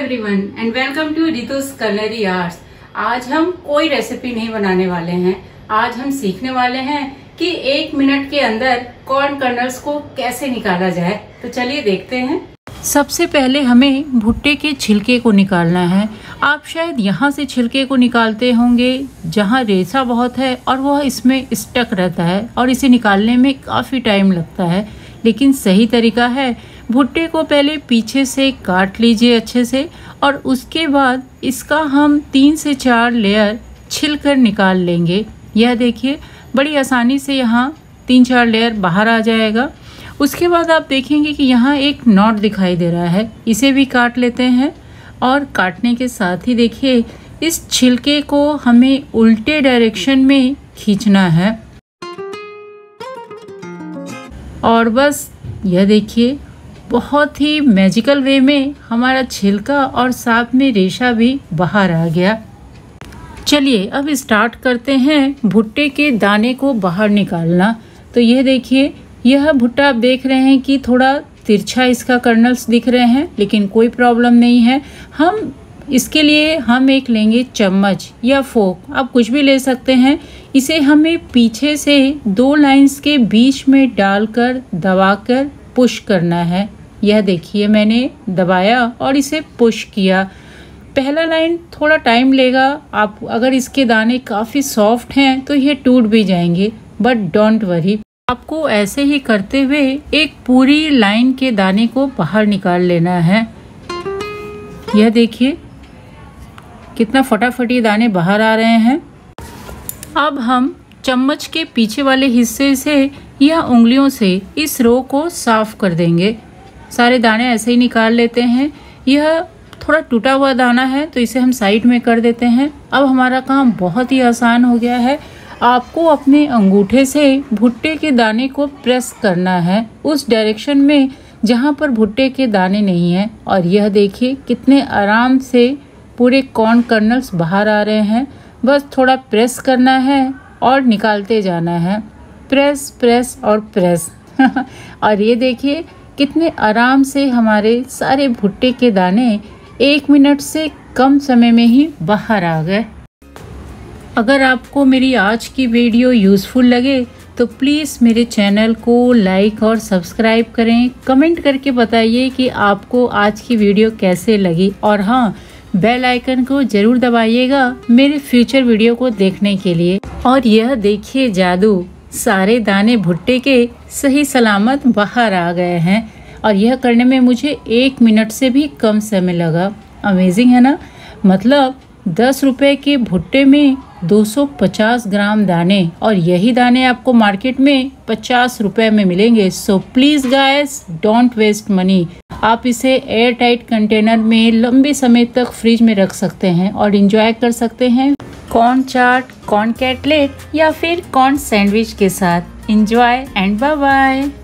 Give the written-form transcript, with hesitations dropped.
Everyone and welcome to Ritu's culinary arts. आज हम कोई रेसिपी नहीं बनाने वाले हैं। आज हम सीखने वाले हैं कि 1 मिनट के अंदर कॉर्न कर्नल्स को कैसे निकाला जाए। तो चलिए देखते हैं। सबसे पहले हमें भुट्टे के छिलके को निकालना है। आप शायद यहाँ से छिलके को निकालते होंगे जहाँ रेशा बहुत है और वह इसमें स्टक रहता है और इसे निकालने में काफ़ी टाइम लगता है। लेकिन सही तरीका है, भुट्टे को पहले पीछे से काट लीजिए अच्छे से और उसके बाद इसका हम 3 से 4 लेयर छिलकर निकाल लेंगे। यह देखिए बड़ी आसानी से यहाँ 3-4 लेयर बाहर आ जाएगा। उसके बाद आप देखेंगे कि यहाँ एक नॉट दिखाई दे रहा है, इसे भी काट लेते हैं। और काटने के साथ ही देखिए इस छिलके को हमें उल्टे डायरेक्शन में खींचना है और बस यह देखिए बहुत ही मैजिकल वे में हमारा छिलका और साथ में रेशा भी बाहर आ गया। चलिए अब स्टार्ट करते हैं भुट्टे के दाने को बाहर निकालना। तो यह देखिए यह भुट्टा आप देख रहे हैं कि थोड़ा तिरछा इसका कर्नल्स दिख रहे हैं, लेकिन कोई प्रॉब्लम नहीं है। हम इसके लिए एक लेंगे चम्मच या फोक, आप कुछ भी ले सकते हैं। इसे हमें पीछे से 2 लाइंस के बीच में डालकर दबाकर पुश करना है। यह देखिए मैंने दबाया और इसे पुश किया। पहला लाइन थोड़ा टाइम लेगा। आप अगर इसके दाने काफ़ी सॉफ्ट हैं तो ये टूट भी जाएंगे, बट डोंट वरी। आपको ऐसे ही करते हुए एक पूरी लाइन के दाने को बाहर निकाल लेना है। यह देखिए कितना फटाफटी दाने बाहर आ रहे हैं। अब हम चम्मच के पीछे वाले हिस्से से या उंगलियों से इस रो को साफ कर देंगे। सारे दाने ऐसे ही निकाल लेते हैं। यह थोड़ा टूटा हुआ दाना है तो इसे हम साइड में कर देते हैं। अब हमारा काम बहुत ही आसान हो गया है। आपको अपने अंगूठे से भुट्टे के दाने को प्रेस करना है उस डायरेक्शन में जहाँ पर भुट्टे के दाने नहीं हैं। और यह देखिए कितने आराम से पूरे कॉर्न कर्नल्स बाहर आ रहे हैं। बस थोड़ा प्रेस करना है और निकालते जाना है। प्रेस प्रेस और प्रेस और ये देखिए कितने आराम से हमारे सारे भुट्टे के दाने 1 मिनट से कम समय में ही बाहर आ गए। अगर आपको मेरी आज की वीडियो यूज़फुल लगे तो प्लीज़ मेरे चैनल को लाइक और सब्सक्राइब करें। कमेंट करके बताइए कि आपको आज की वीडियो कैसे लगी। और हाँ, बेल आइकन को ज़रूर दबाइएगा मेरे फ्यूचर वीडियो को देखने के लिए। और यह देखिए जादू, सारे दाने भुट्टे के सही सलामत बाहर आ गए हैं। और यह करने में मुझे 1 मिनट से भी कम समय लगा। अमेजिंग है ना। मतलब 10 रुपए के भुट्टे में 250 ग्राम दाने, और यही दाने आपको मार्केट में 50 रुपए में मिलेंगे। So please guys don't waste money. आप इसे एयर टाइट कंटेनर में लंबे समय तक फ्रिज में रख सकते हैं और इंजॉय कर सकते हैं कॉर्न चाट, कॉर्न कटलेट या फिर कॉर्न सैंडविच के साथ। Enjoy and bye bye.